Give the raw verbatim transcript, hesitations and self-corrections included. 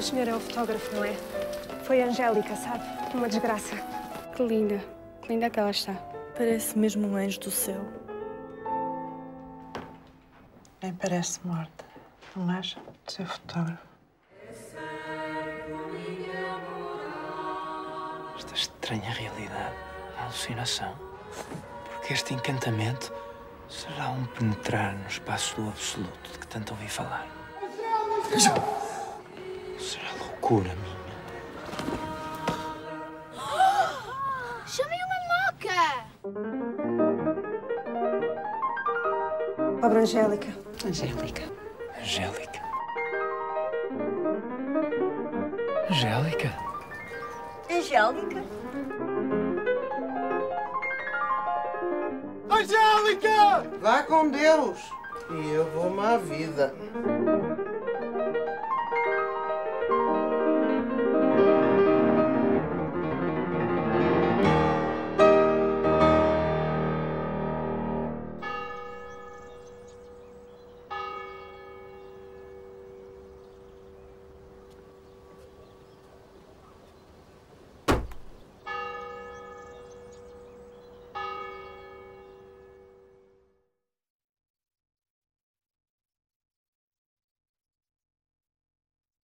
senhor é o fotógrafo, não é? Foi a Angélica, sabe? Uma desgraça. Que linda. Que linda que ela está. Parece mesmo um anjo do céu. Nem parece morta, não acha? De ser fotógrafo. Esta estranha realidade, a alucinação. Porque este encantamento será um penetrar no espaço do absoluto de que tanto ouvi falar. Será loucura minha. Oh, chamei uma moca! Pobre Angélica. Angélica. Angélica. Angélica? Angélica? Angélica! Vá com Deus. E eu vou-me à vida.